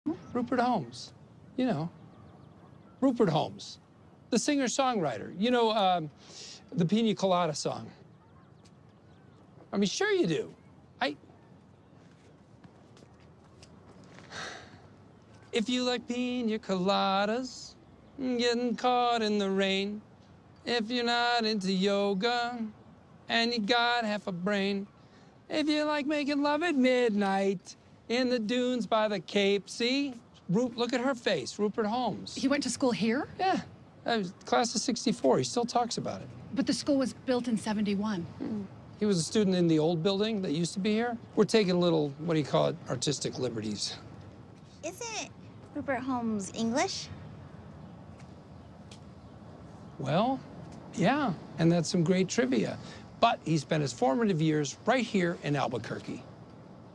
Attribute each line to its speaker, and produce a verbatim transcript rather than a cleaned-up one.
Speaker 1: Rupert Holmes. You know, Rupert Holmes, the singer-songwriter. You know, um, the piña colada song. I mean, sure you do. I... If you like piña coladas, getting caught in the rain, if you're not into yoga, and you got half a brain, if you like making love at midnight, in the dunes by the Cape, see? Ru look at her face, Rupert Holmes.
Speaker 2: He went to school here?
Speaker 1: Yeah, uh, class of sixty-four, he still talks about it.
Speaker 2: But the school was built in seventy-one.
Speaker 1: Mm. He was a student in the old building that used to be here. We're taking a little, what do you call it, artistic liberties.
Speaker 3: Isn't Rupert Holmes English?
Speaker 1: Well, yeah, and that's some great trivia. But he spent his formative years right here in Albuquerque.